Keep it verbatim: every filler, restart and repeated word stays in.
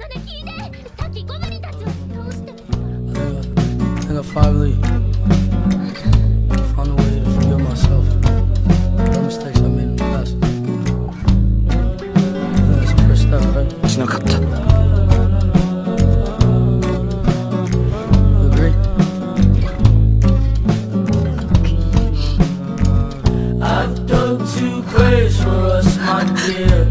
think I finally found a way to forgive myself for the mistakes I made in the past. I think that's the first step, right? しなかった。 You agree? I've dug two graves for us, my dear.